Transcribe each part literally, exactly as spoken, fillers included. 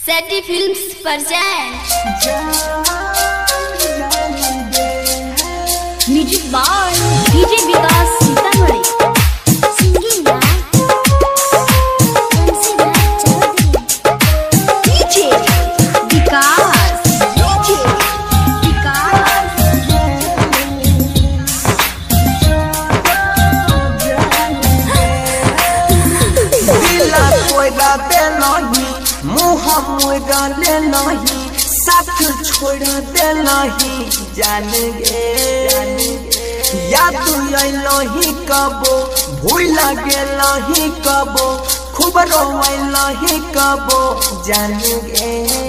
सेटी films present music by DJ Vikas Sitamarhi singing by DJ Vikas DJ Vikas दिला कोई राते नहीं मुँह मुँह ले नहीं साथ छोड़ दे नहीं जान गे याद लही कबो भूल गेलही कबो खूब रोवलही कबो जान गे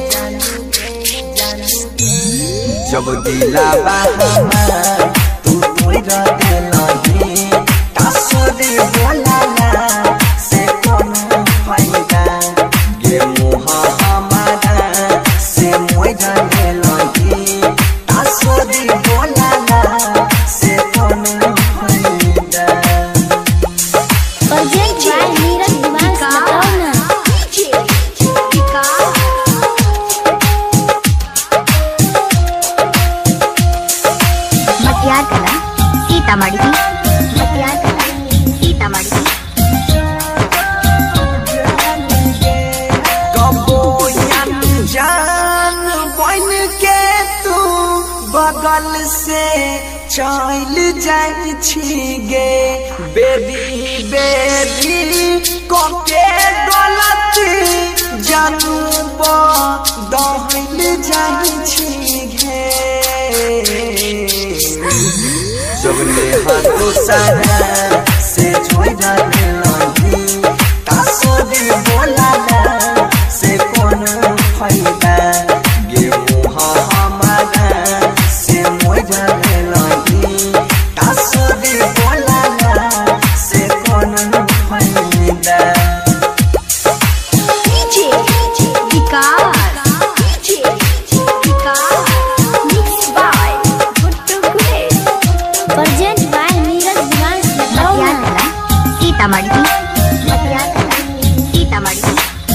जब दिलावा हमार तू छोड़ दे नहीं कासोरे बोला से कौन फायदा गे मुँह हमारा से मोय जाने लगी कासोरे बोला से कौन फायदा प्रोजेक्ट बाय नीरज दिमाग बताओ ना डीजे विकास मटियार कला सीतामढ़ी मटियार कला सीतामढ़ी जान बन के तू बगल से चल जाई छी गे बेबी बेबी कोके गलती जानू बदल जाई छी गे जबले हाथों सारा से छोड़ जाने लगी कासोरे बोला से कौन फायदा गे मुँह हमारा से मोय जाने लगी कासोरे बोला से कौन फायदा DJ Vikas DJ Vikas mix by Guttu Gule present by Neeraj दिमाग बताओ मटियार ना कला सीतामढ़ी मटियार कला सीतामढ़ी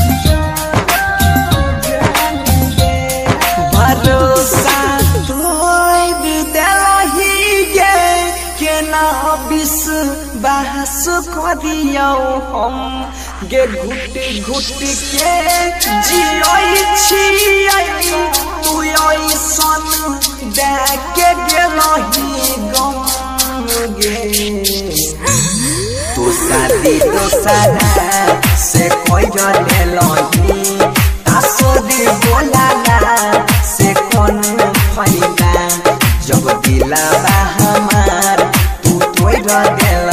भरोसा तोय दिलही गे केना विश्वास करियो हम गे घुट घुट के जियै छी तू ऐसन देखे गेलही गम गे तू शादी तो सारा से कोई जाने लगी कासोरे बोला से कौन फायदा जब दिलावा हमार तू तोड़ देल